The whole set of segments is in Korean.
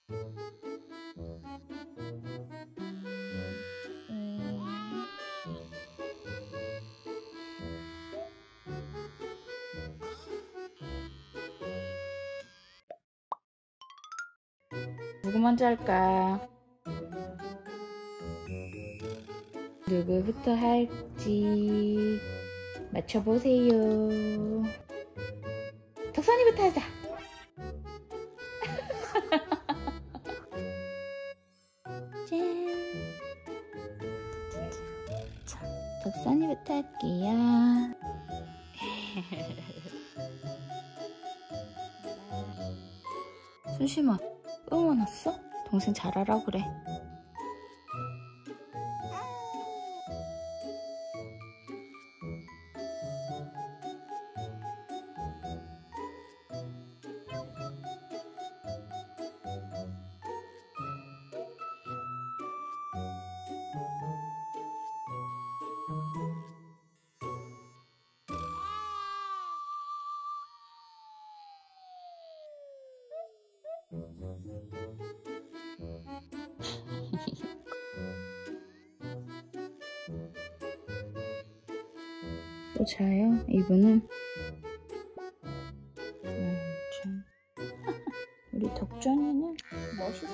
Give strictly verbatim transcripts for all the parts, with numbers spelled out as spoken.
누구 먼저 할까? 누구부터 할지 맞춰보세요. 덕선이부터 하자. 짠. 자, 덕선이부터 할게요. 순심아, 응원 왔어? 동생 잘하라 그래. 또 자요? 이분은? 음, 참. 우리 덕전이는 멋있어.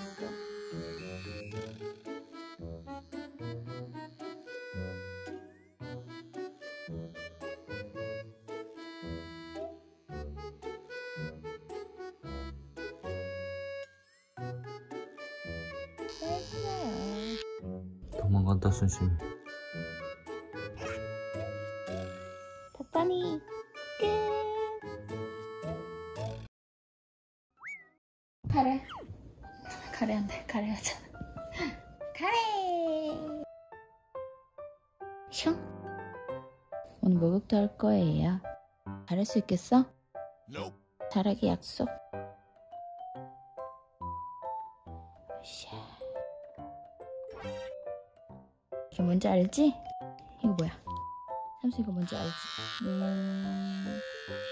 도망간다 순심이. 덕선이 끝. 카레. 카레 한다. 카레 하자. 카레. 슝. 오늘 목욕도 할 거예요. 잘할 수 있겠어? Nope. 잘하기 약속. 샤. 이게 뭔지 알지? 이거 뭐야? 삼수 이거 뭔지 알지? 음...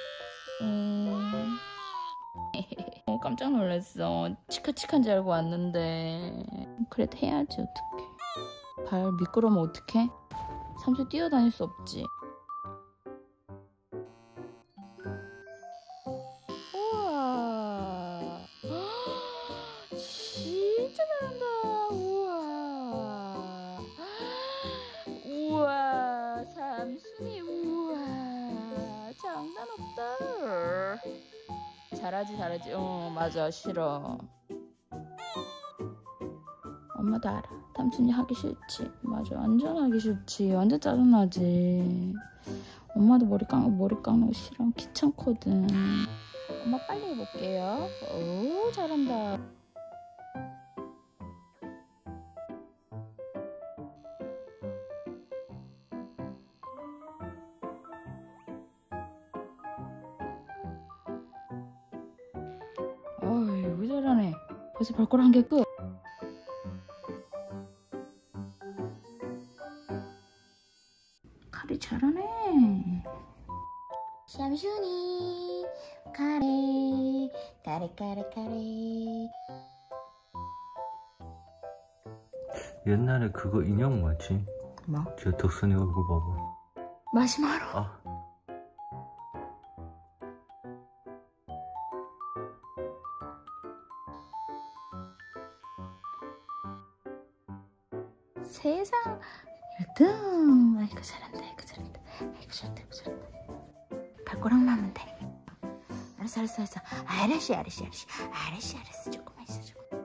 음... 깜짝 놀랐어. 치카치카인 줄 알고 왔는데 그래도 해야지. 어떡해. 발 미끄러우면 어떡해? 삼수 뛰어다닐 수 없지. 우와. 진짜 잘한다. 우와. 우와. 삼순이 우와. 장난 없다. 잘하지 잘하지. 어 맞아. 싫어. 엄마도 알아. 삼순이 하기 싫지. 맞아. 완전 하기 싫지. 완전 짜증나지. 엄마도 머리 깎는 머리 깎는 거 싫어. 귀찮거든. 엄마 빨리 해볼게요. 오 잘한다. 어이 잘하네. 벌써 발가락 한 개 끝. 카레 잘하네. 샴슈니 카레 카레 카레 카레. 옛날에 그거 인형 뭐지? 뭐? 저 덕선이 얼굴 봐봐. 마시마로. 아. 세상 일 등. 아이고 잘한다. 아이고 잘한다. 아이고 잘한다. 아이고 잘한다. 발가락만 하면 돼. 알았어 알았어 알았어. 알았어 알았어 알았어. 알았어 알았어. 조금만 있어 조금.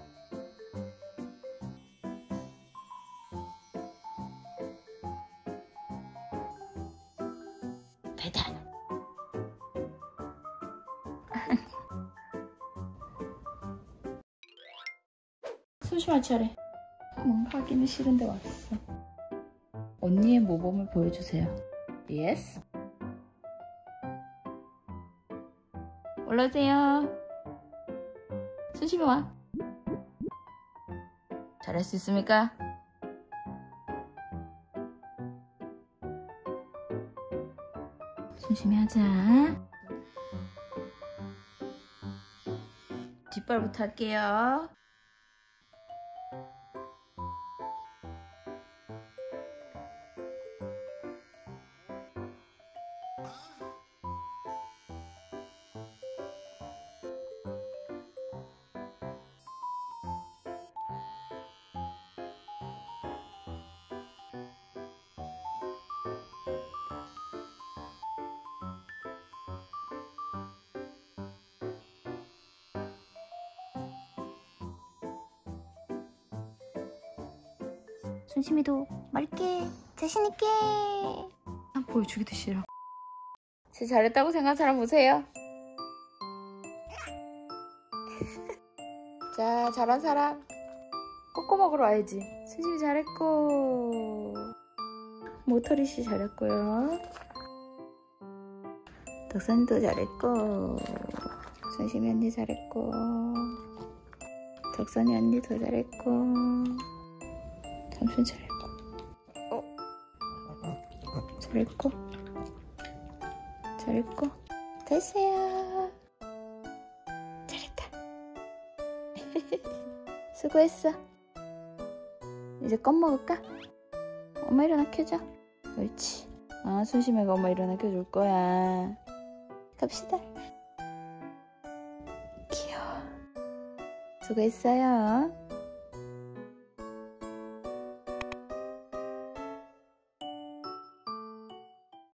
됐다. 순심할 차례. 뭔가 하기는 싫은데 왔어. 언니의 모범을 보여주세요. 예스. 올라오세요. 순심이 와. 잘할 수 있습니까? 순심히 하자. 뒷발 색깔부터 할게요. 순심이도 멋있게 자신있게 한 보여주기도 싫어. 진짜 잘했다고 생각하는 사람 보세요. 자, 잘한 사람 꼬꼬 먹으러 와야지. 순심이 잘했고, 모터리씨 잘했고요, 덕선이도 잘했고, 순심이 언니 잘했고, 덕선이 언니도 잘했고, 삼촌 잘했고, 어? 잘했고, 잘했고, 됐어요. 잘했다. 수고했어. 이제 껌 먹을까? 엄마 일어나 켜줘. 옳지. 아, 순심이가 엄마 일어나 켜줄 거야. 갑시다. 귀여워. 수고했어요.